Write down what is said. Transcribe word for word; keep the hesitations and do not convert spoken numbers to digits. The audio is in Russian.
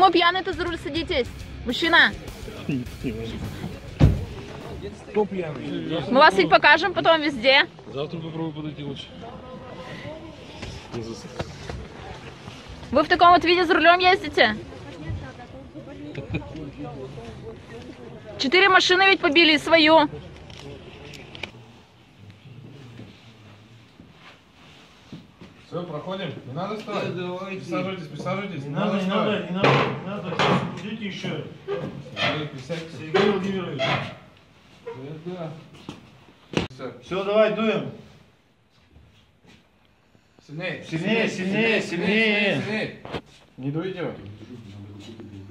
Почему пьяный-то за руль садитесь? Мужчина. Кто пьяный? Мы вас ведь покажем потом везде. Завтра попробую подойти лучше. Вы в таком вот виде за рулем ездите? Четыре машины ведь побили, свою. Все, проходим. Не надо вставать. Да, присаживайтесь, присаживайтесь. Не, не надо, не надо, не надо, не надо. Идите еще. Сергей, присядьте. Сергей Владимирович. Да, да. Все, давай, дуем. Сильнее. Сильнее, сильнее, сильнее. сильнее. Не дуйте его.